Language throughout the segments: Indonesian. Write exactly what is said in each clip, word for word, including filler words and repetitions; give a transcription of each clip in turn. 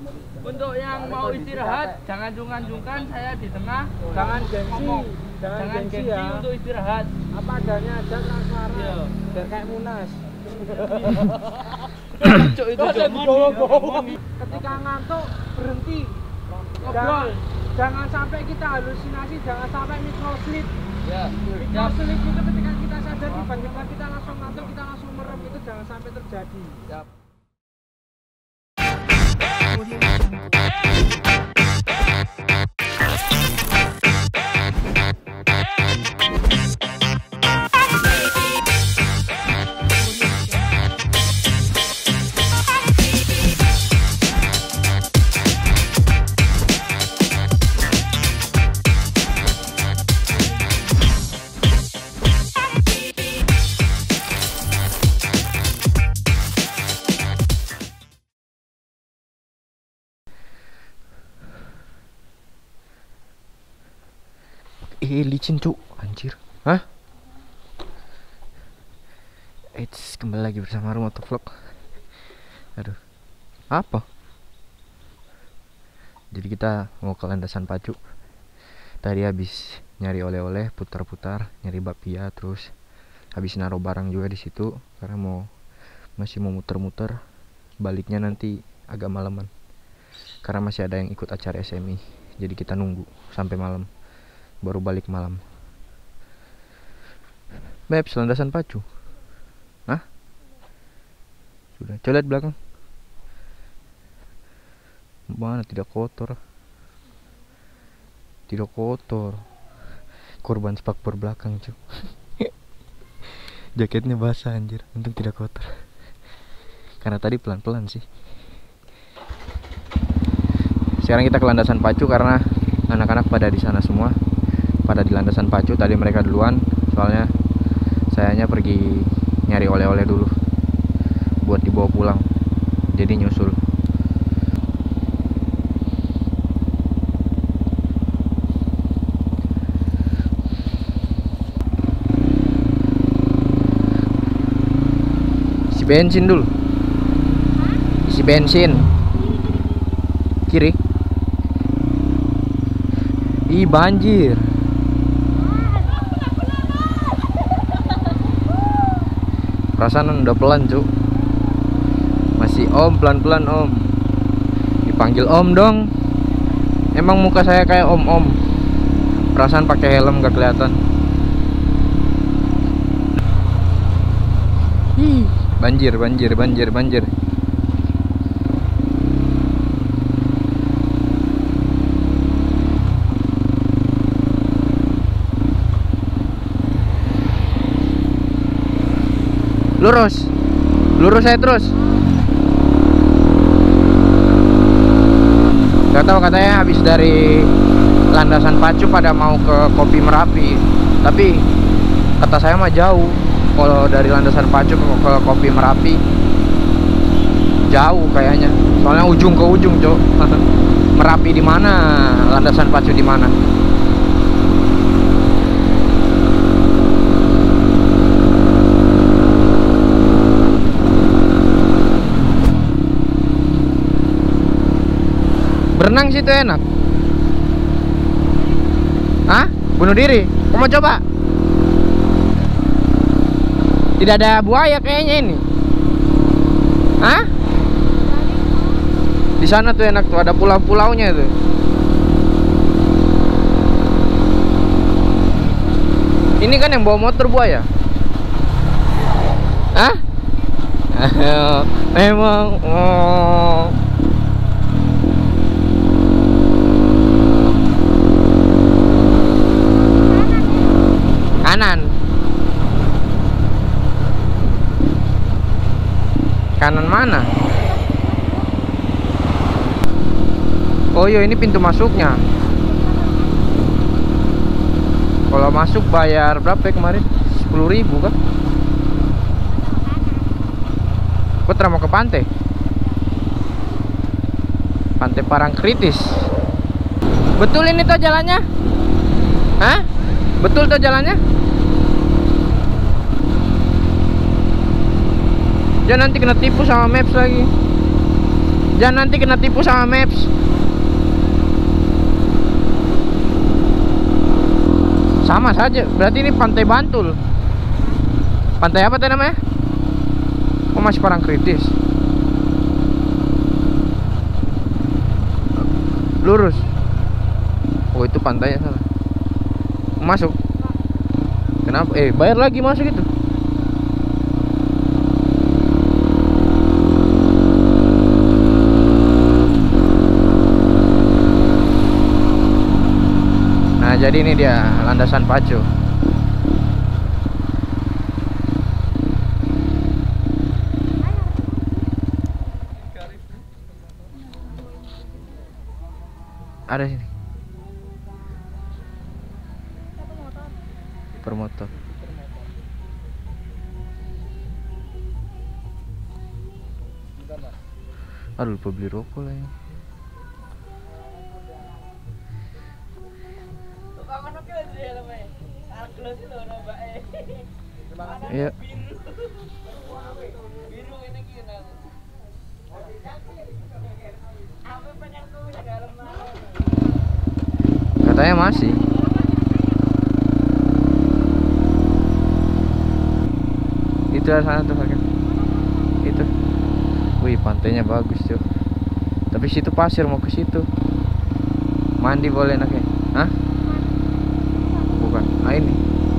Untuk yang mau istirahat, jangan jungkan-jungkan, saya di tengah. Jangan gengsi, ngomong. jangan, Jangan gengsi, gengsi ya. untuk istirahat. Apa adanya aja transparan. Iya. Biar kayak Munas. Cuk, itu cuman Ketika ngantuk berhenti. ngobrol. Jangan, jangan sampai kita halusinasi, jangan sampai microsleep. Ya. Microsleep itu ketika kita sadar tiba-tiba kita langsung ngantuk, kita langsung merem, itu jangan sampai terjadi. Siap. Eh, licin cuk, anjir. Hah? Eits, kembali lagi bersama Rumoto Vlog. Aduh, apa? Jadi kita mau ke landasan pacu. Tadi habis nyari oleh-oleh, putar-putar, nyari bakpia, terus habis naruh barang juga di situ karena mau masih mau muter-muter. Baliknya nanti agak malaman. Karena masih ada yang ikut acara S M I. Jadi kita nunggu sampai malam. Baru balik malam. Maps, landasan pacu. Hah? Sudah, coba lihat belakang. Mana tidak kotor. Tidak kotor. Korban spakbor belakang, cuy. Jaketnya basah anjir, untung tidak kotor. Karena tadi pelan-pelan sih. Sekarang kita ke landasan pacu karena anak-anak pada di sana semua. Pada di landasan pacu, tadi mereka duluan. Soalnya sayanya pergi nyari oleh-oleh dulu buat dibawa pulang. Jadi nyusul. Isi bensin dulu. Isi bensin. Kiri. Ih, banjir. Perasaan udah pelan cuk. Masih om, pelan-pelan om. Dipanggil om dong. Emang muka saya kayak om-om. Perasaan pakai helm gak kelihatan. Ih, banjir, banjir, banjir, banjir. Lurus, lurus saya terus. Gak tahu, katanya habis dari landasan pacu pada mau ke Kopi Merapi. Tapi kata saya mah jauh. Kalau dari landasan pacu ke, ke Kopi Merapi jauh kayaknya. Soalnya ujung ke ujung, cok. Merapi di mana? Landasan pacu di mana? Berenang situ enak. Hah? Bunuh diri? Kamu mau coba? Tidak ada buaya kayaknya ini. Hah? Di sana tuh enak tuh, ada pulau-pulaunya tuh. Ini kan yang bawa motor buaya. Hah? Memang. Oh. Kanan. Kanan mana? Oh iya, ini pintu masuknya. Kalau masuk bayar berapa ya kemarin? sepuluh ribu kan? Putra mau ke pantai. Pantai Parangkritis. Betul ini tuh jalannya? Hah? Betul tuh jalannya? Jangan nanti kena tipu sama Maps lagi. Jangan nanti kena tipu sama Maps. Sama saja, berarti ini Pantai Bantul. Pantai apa tadi namanya? Oh, masih Parangkritis. Lurus. Oh, itu pantainya salah. Masuk. Kenapa? Eh, bayar lagi masuk itu. Nah, jadi ini dia landasan pacu. Ada sini. Per motor. Aduh, lupa beli rokok lah ya. Iya. Katanya masih. Itu sana tuh kakek. Itu. Wih, pantainya bagus tuh. Tapi situ pasir, mau ke situ. Mandi boleh nak ya? Hah? Bukan. Ah, ini.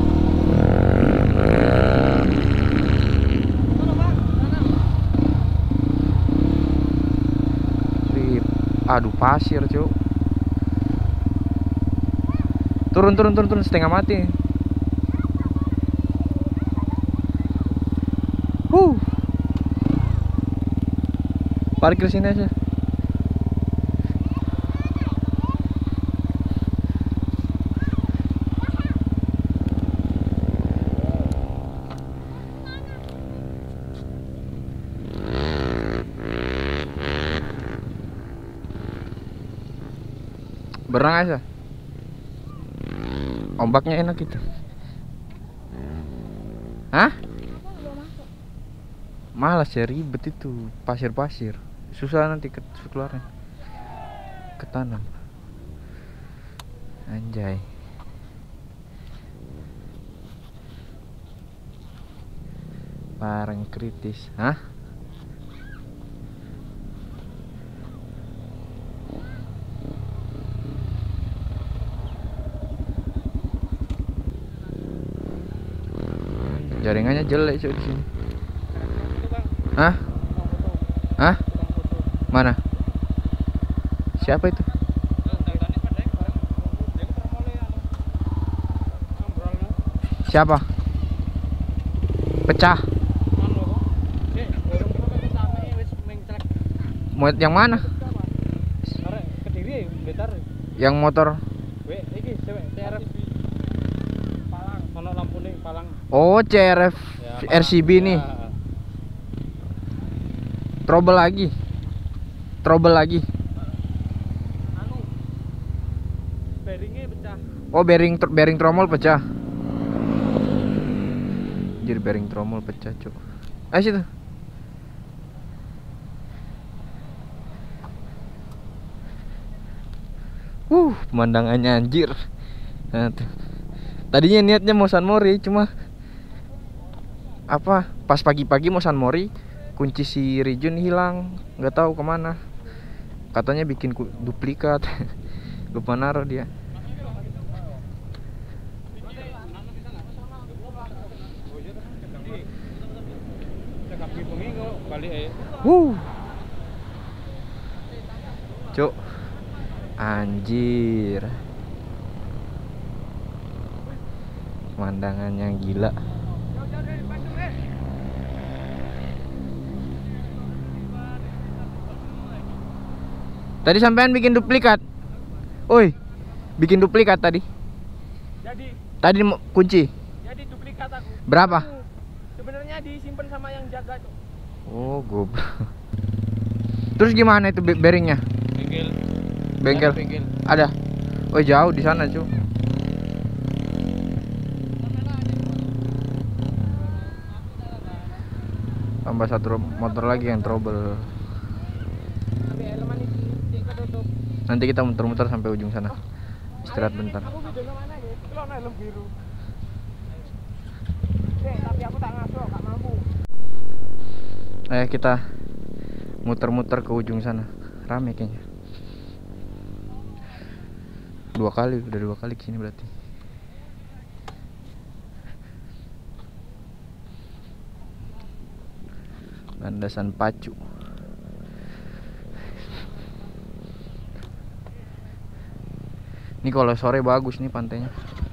Wih, aduh pasir, Cuk. Turun turun turun turun setengah mati. Huh. Parkir sini aja. Berenang aja. Ombaknya enak gitu. Hah? Malas ya, ribet itu pasir-pasir. Susah nanti ke keluarnya. Ketanam. Anjay. Parangkritis. Hah? Jaringannya jelek cuy di sini. Hah? Hah? Mana? Siapa itu? Siapa? Pecah. Mau yang mana? Yang motor. Oh, C R F ya, R C B nih. Ya. Trouble lagi. Trouble lagi. Anu. Bearingnya pecah. Oh, bearing bearing tromol pecah. Jadi bearing tromol pecah, Cuk. Ayo situ. Uh, pemandangannya anjir. Nah, tuh. Tadinya niatnya mau San Mori, cuma apa pas pagi-pagi mau San Mori, kunci si Rijun hilang, nggak tahu kemana. Katanya bikin duplikat. Lupa naruh dia. Wuh, Cuk, anjir, pemandangan yang gila. Tadi sampean bikin duplikat. Oi, bikin duplikat tadi. Jadi. Tadi kunci. Jadi duplikat aku. Berapa? Sebenarnya disimpan sama yang jaga tuh. Oh, goblok. Terus gimana itu bearingnya? Bengkel. Bengkel. Ada bengkel. Ada. Oh, jauh di sana, cu. Tambah satu motor lagi yang trouble. Tapi Nanti kita muter-muter sampai ujung sana. Istirahat bentar. Aku videonya mana ya? Itu ono helm biru. Dek, tapi aku tak ngaso, gak mampu. Eh kita muter-muter ke ujung sana. Rame kayaknya. Dua kali, udah dua kali kesini berarti. Landasan Pacu. Ini kalau sore bagus nih pantainya.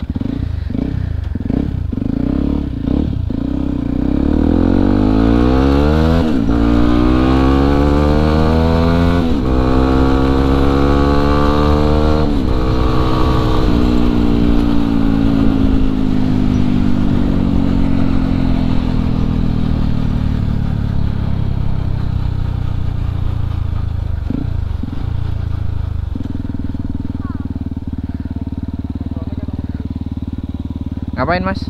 Ngapain mas?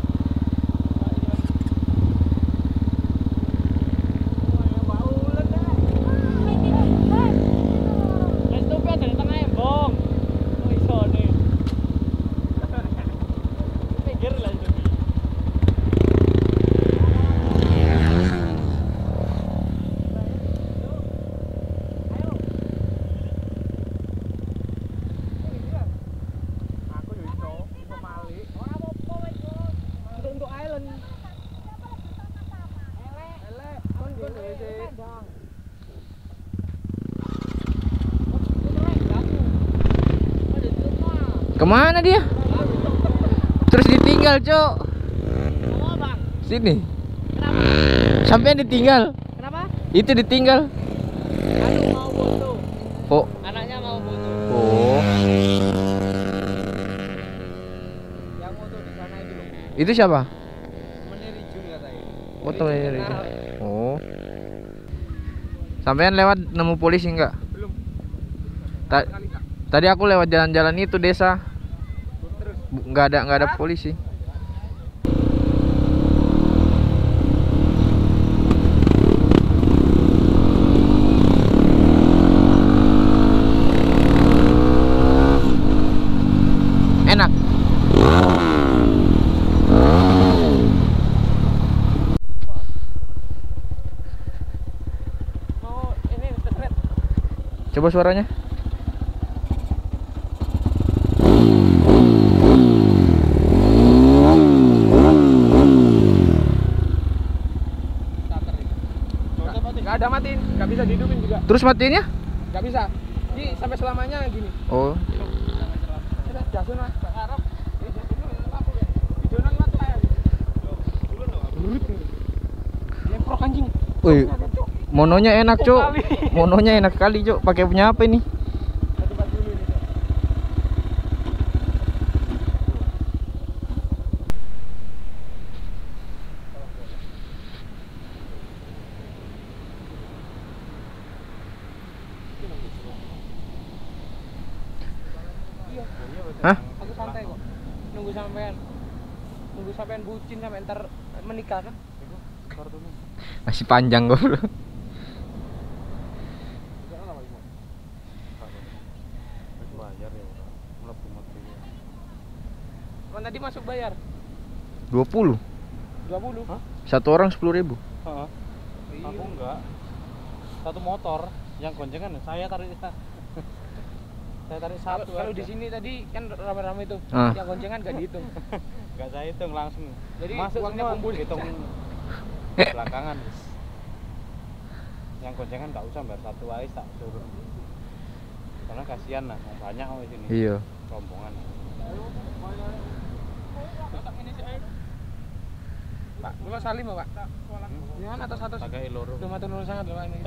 Kemana dia? Terus ditinggal, Cok. Sini. Kenapa? Sampai ditinggal. Kenapa? Itu ditinggal. Anu mau foto. Oh. Anaknya mau foto. Oh. Yang foto di sana itu loh. Itu siapa? Temennya Rijun katanya. Oh, temennya Rijun. Oh. Sampean lewat nemu polisi enggak? Belum. Ta Tadi aku lewat jalan-jalan itu desa. Nggak ada nggak ada polisi. Enak. Mau ini terset. Coba suaranya. Gak ada matiin, gak bisa dihidupin juga. Terus matiinnya? Gak bisa. Ini sampai selamanya gini. Oh. Jasun mas, Arab. Videonan mas saya. Lemprok anjing. Wih. Mononya enak, Cuk. Mononya enak kali, Cuk. Pakai punya apa ini? Hah? Aku santai kok. Nunggu sampean. Nunggu sampean bucin sampai ntar menikah kan? Masih panjang gue bro. Kan tadi masuk bayar dua puluh. dua puluh. Hah? Satu orang sepuluh ribu. Heeh. Aku enggak. Satu motor yang goncengan saya tarik saya tarik satu. Kalau di sini tadi kan rame-rame itu. Ah. Yang goncengan gak dihitung. Enggak saya hitung langsung. Jadi masuk uangnya semua kumpul hitung belakangan. Yang goncengan enggak usah bayar satu aja tak suruh. Karena kasihan lah, banyak di sini. Iya. Rombongan. Pak, kula salim Pak. Jangan atas atas. Pakai loro. Udah matur nuwun sangat lho Pak ini.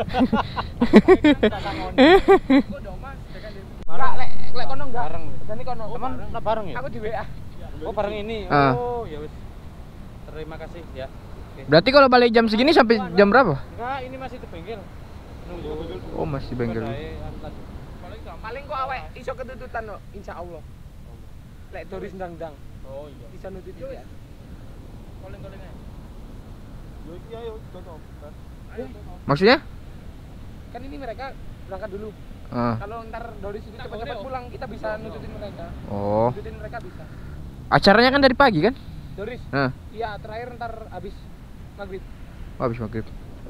Enggak, lek lek kono enggak. Bareng. Jadi kono. Teman nak bareng ya? Aku di W A. Oh, bareng ini. Ah. Oh, ya wis. Terima kasih ya. Oke. Berarti kalau balik jam segini sampai jam berapa? Enggak, ini masih di bengkel. Nunggu. Oh, masih bengkel. Paling kok awek iso ketututan kok, insyaallah. Lek doris ndang-ndang. Oh iya. Bisa nututi ya. Calling-callingnya. Yo iki ayo, cocok. Maksudnya? Kan ini mereka berangkat dulu. Ah. Kalau ntar dari situ cepat-cepat pulang, kita bisa nutupin mereka. Oh. Nutupin mereka bisa. Acaranya kan dari pagi kan? Doris. Nah. Iya, terakhir ntar habis maghrib. Oh, habis maghrib.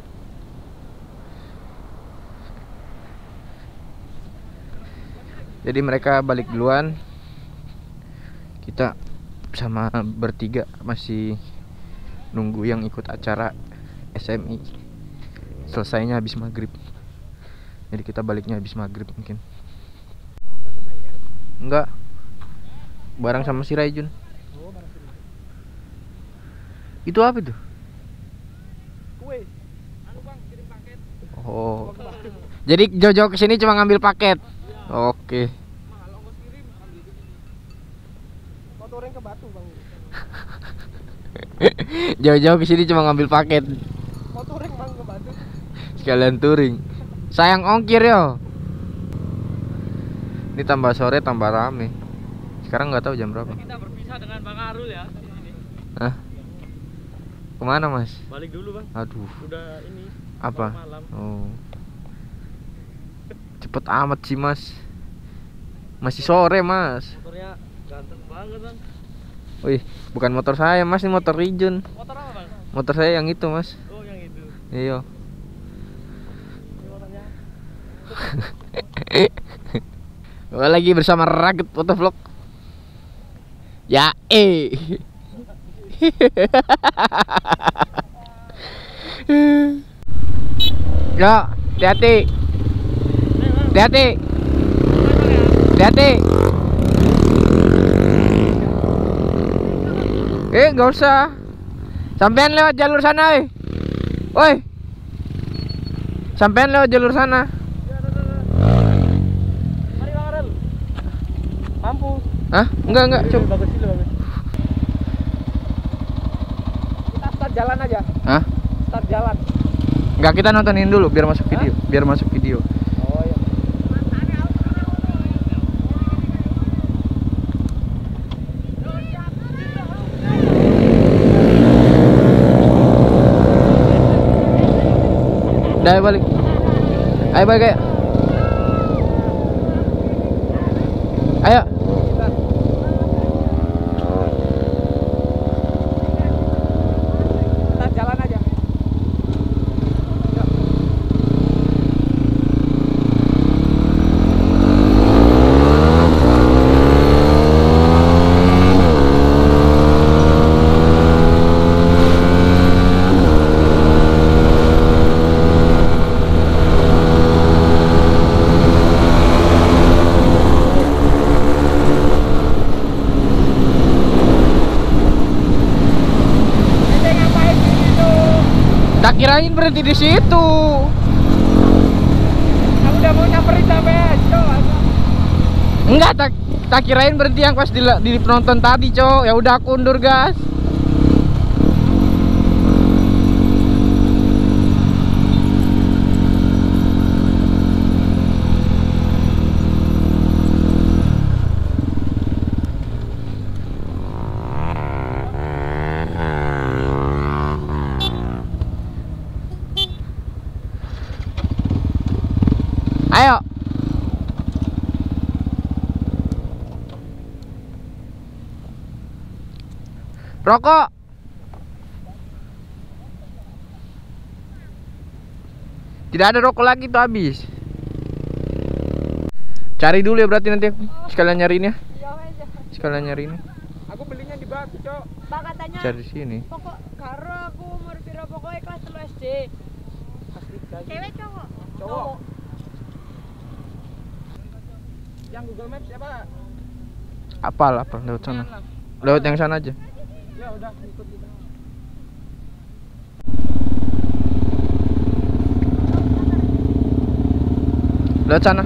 Jadi mereka balik duluan. Kita sama bertiga masih nunggu yang ikut acara S M I. Selesainya habis maghrib. Jadi kita baliknya habis maghrib mungkin. Enggak. Bareng sama si Raijun. Itu apa itu? Kue. Anu Bang, kirim paket. Oh. Jadi jauh-jauh kesini cuma ngambil paket. Oke. Mahal ongkos kirim ambil di sini. Motoring ke Batu, Bang. Jauh-jauh kesini cuma ngambil paket. Motoring Bang ke Batu. Sekalian touring. Sayang ongkir yo. Ini tambah sore tambah rame. Sekarang nggak tahu jam berapa. Kita berpisah dengan Bang Arul ya di sini. Hah? Kemana Mas? Balik dulu Bang. Aduh. Udah ini. Apa? Malam. Oh. Cepet amat sih Mas. Masih sore Mas. Motornya ganteng banget Bang. Wih, bukan motor saya Mas, ini motor Rijun. Motor apa Bang? Motor saya yang itu Mas. Oh yang itu. Iya. Ini motornya. Lagi bersama Raget Motovlog. Ya eh. Yo, hati-hati. Hati-hati. Hati-hati. Eh, nggak usah. Sampean lewat jalur sana, eh. Woi. Sampean lewat jalur sana. Mari Bang Arul. Mampu. Hah? Enggak, enggak, coba. Bagus sih bagus. Kita start jalan aja. Hah? Start jalan. Enggak, kita nontonin dulu biar masuk video, biar masuk video. Oh iya. Dah balik. Ayo balik ayo. Ayo. Start jalan aja. Tak kirain berhenti di situ. Aku udah mau nyamperin sampai Cok. Enggak, tak tak kirain berhenti yang pas di, di penonton tadi, Cok. Ya udah aku undur, gas. Ayo. Rokok. Tidak ada rokok lagi tuh, habis. Cari dulu ya berarti nanti aku sekalian nyariin ya. Sekalian nyariin. Aku belinya di Batu, Cok. Bang katanya Cari di sini. pokok karo aku umur piro pokoknya kelas telu S D. Cewek cowok? Cowok. Yang Google Maps siapa? Apal, apal lewat sana. Lewat yang sana aja. Ya udah ikut kita. Lewat sana.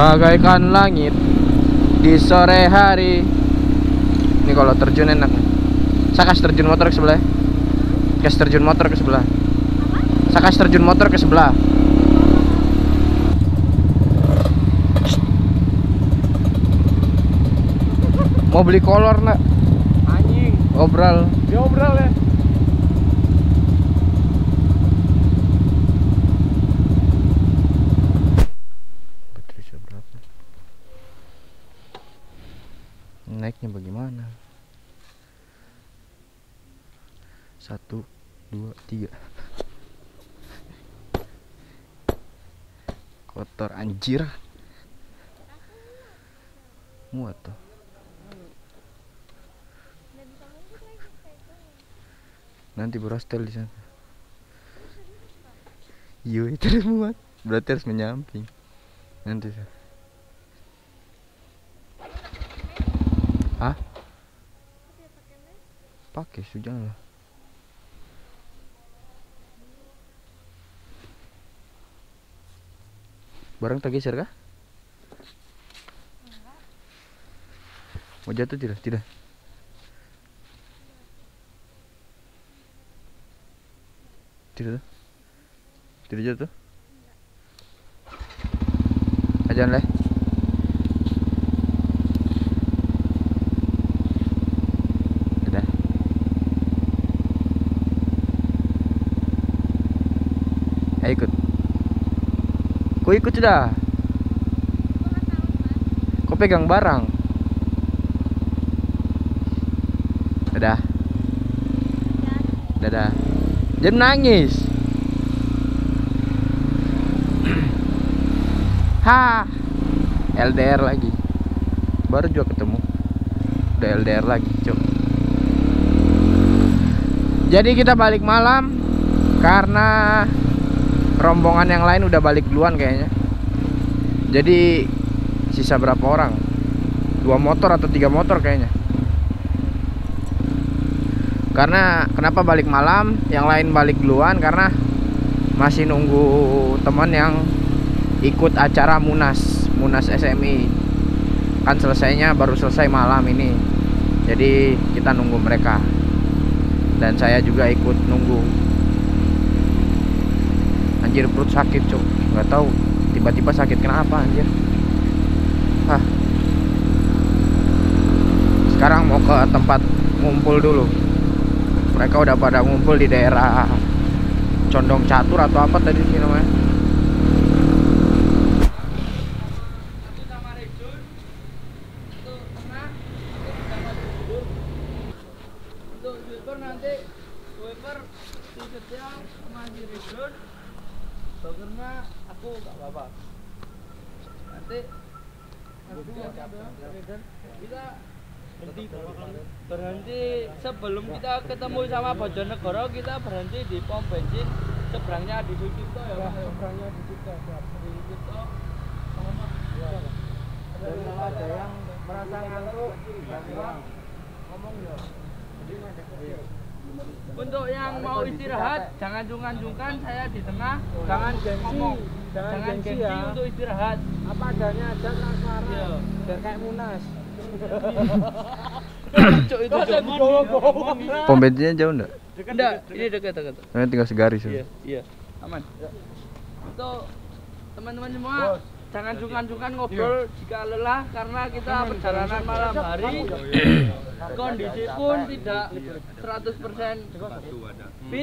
bagaikan langit di sore hari. Ini kalau terjun enak. Saya kasih terjun motor ke sebelah. Kasih terjun motor ke sebelah. Saya kasih terjun motor ke sebelah. Mau beli kolor nak? Anjing. Obral. Dia obral ya. Baterai berapa? Naiknya bagaimana? Satu, dua, tiga. Kotor anjir. Muat tuh. Nanti berostel di sana. Iya itu muat. Berarti harus menyamping. Nanti. Hah? Pakai sudah lah. Barang tak geser kah? Mau jatuh tidak? Tidak. Tidak tuh? Tidak jatuh? Ajan leh. Udah. Ayo ikut. Kau ikut sudah. Kau pegang barang. Dadah. Dadah. Jangan nangis. Ha. L D R lagi. Baru juga ketemu. Udah L D R lagi, cok. Jadi kita balik malam karena rombongan yang lain udah balik duluan kayaknya. Jadi sisa berapa orang? Dua motor atau tiga motor kayaknya. Karena kenapa balik malam? Yang lain balik duluan karena masih nunggu teman yang ikut acara Munas, Munas S M I. Kan selesainya baru selesai malam ini. Jadi kita nunggu mereka. Dan saya juga ikut nunggu. Anjir perut sakit, cok. Nggak tahu tiba-tiba sakit kenapa anjir. Hah. Sekarang mau ke tempat ngumpul dulu. Mereka udah pada ngumpul di daerah Condong Catur atau apa tadi sih namanya. Untuk sweeper nanti sweeper t-shirtnya sama si Ridwan, burgernya aku gak apa-apa. Nanti aku kita berhenti berhenti sebelum kita ketemu sama Bojonegoro, kita berhenti di pom bensin seberangnya di Sucipto ya, Pak. Seberangnya di situ. Di Sucipto sama Ya. Dan kalau ada yang merasa ngantuk, ngomong ya. untuk yang mau istirahat jangan jungkan-jungkan, saya di tengah. Jangan gengsi, ngomong. jangan Jangan gengsi gengsi ya. untuk istirahat. Apa adanya aja transparan. Iya. Biar kayak Munas. Cuk itu Pom bensinnya jauh enggak? enggak, ini dekat-dekat. Nah, tinggal segaris. Iya, iya. Aman. Untuk teman-teman semua, jangan jungkan-jungkan ngobrol jika lelah karena kita perjalanan malam hari. Kondisi pun tidak seratus persen fit.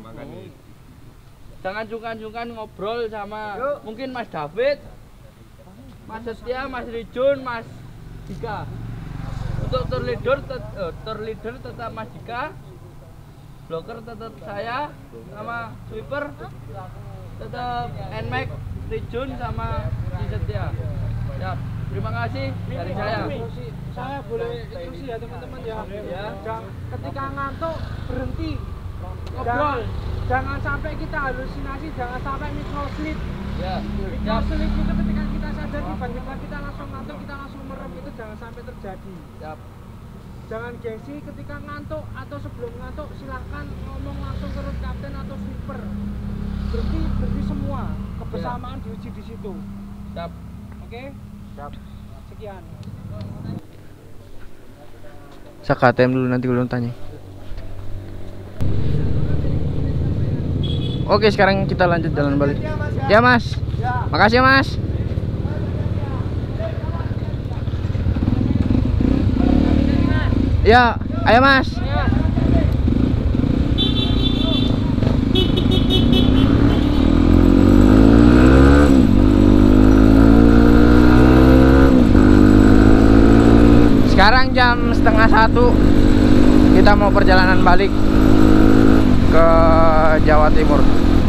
Jangan jungkan-jungkan ngobrol sama mungkin Mas David, Mas Setia, Mas Rijun, Mas Dika. Untuk tour leader, tet, uh, tour leader tetap Mas Dika, blocker tetap saya, sama sweeper tetap Nmax, Rijun sama si Setia. Ya, terima kasih dari saya. Saya boleh instruksi ya teman-teman ya. Ya. Jangan- Ketika ngantuk berhenti. Ngobrol. Jangan sampai kita halusinasi, jangan sampai micro sleep. Ya, Micro siap, sleep itu ketika kita sadar tiba-tiba kita langsung ngantuk, kita langsung merem, itu jangan sampai terjadi. siap. Jangan gengsi ketika ngantuk atau sebelum ngantuk silahkan ngomong langsung ke road captain atau sweeper. Berhenti, berhenti semua. Kebersamaan diuji di situ. Siap. Oke? Sekian. Saya K T M dulu nanti belum tanya. Oke, sekarang kita lanjut jalan balik. Ya mas, makasih ya mas. Ya, ayo mas. Sekarang jam setengah satu, kita mau perjalanan balik ke Jawa Timur.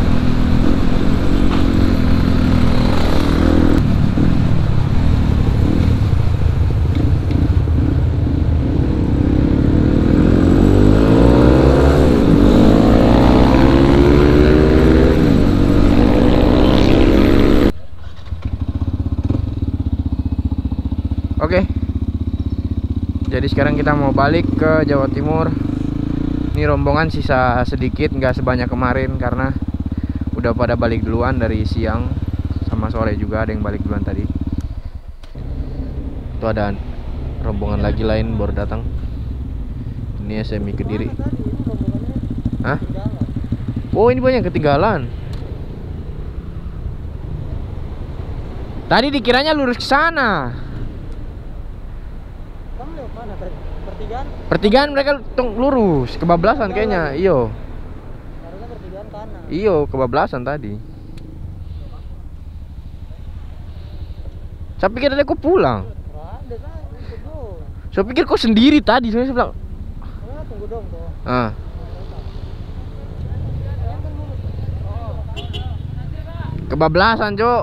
Oke, jadi sekarang kita mau balik ke Jawa Timur. Ini rombongan sisa sedikit, nggak sebanyak kemarin karena udah pada balik duluan dari siang sama sore juga, ada yang balik duluan tadi. Itu ada rombongan lagi lain baru datang. Ini S M I Kediri. Hah? Oh, ini banyak ketinggalan. Tadi dikiranya lurus ke sana. Kamu lewat mana? Pertigaan? Pertigaan mereka tung lurus, kebablasan kayaknya. Iyo. Harusnya pertigaan kanan. Iyo, kebablasan tadi. Saya pikir tadi aku pulang. Ada kan? Tunggu. Saya pikir kau sendiri tadi, saya bilang. Ah, tunggu dong tuh. Ah. Kebablasan, Cok.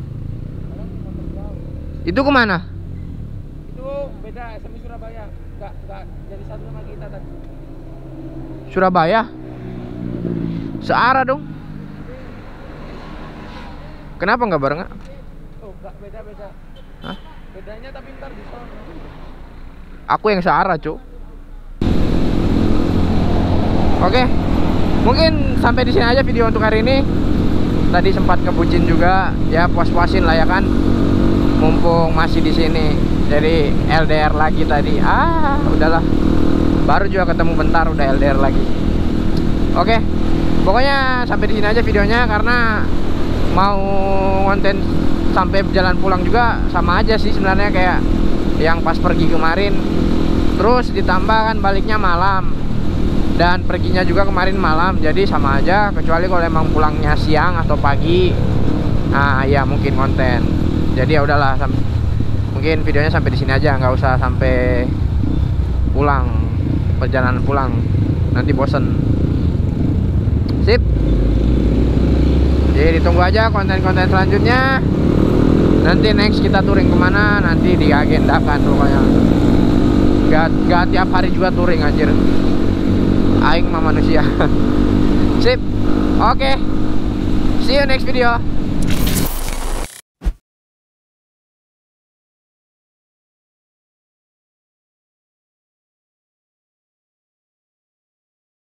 Itu kemana? Itu beda S M I Surabaya. Enggak, enggak jadi satu sama kita tadi. Surabaya? Searah dong. Kenapa nggak barengan? Oh, enggak beda-beda. Hah? Bedanya tapi ntar di sono. Aku yang searah, Cuk. Oke. Mungkin sampai di sini aja video untuk hari ini. Tadi sempat ngebucin juga, ya puas-puasin lah ya kan. Mumpung masih di sini. Jadi L D R lagi tadi. Ah, udahlah. Baru juga ketemu bentar udah L D R lagi. Oke. Pokoknya sampai di sini aja videonya karena mau konten sampai jalan pulang juga sama aja sih sebenarnya kayak yang pas pergi kemarin. Terus ditambah kan baliknya malam. Dan perginya juga kemarin malam. Jadi sama aja kecuali kalau emang pulangnya siang atau pagi. Nah, ya mungkin konten. Jadi ya udahlah, mungkin videonya sampai di sini aja, nggak usah sampai pulang, perjalanan pulang, nanti bosen. Sip. Jadi ditunggu aja konten-konten selanjutnya. Nanti next kita touring kemana, nanti diagendakan pokoknya. Gak, gak tiap hari juga touring anjir. Aing mah manusia. Sip. Oke. See you next video.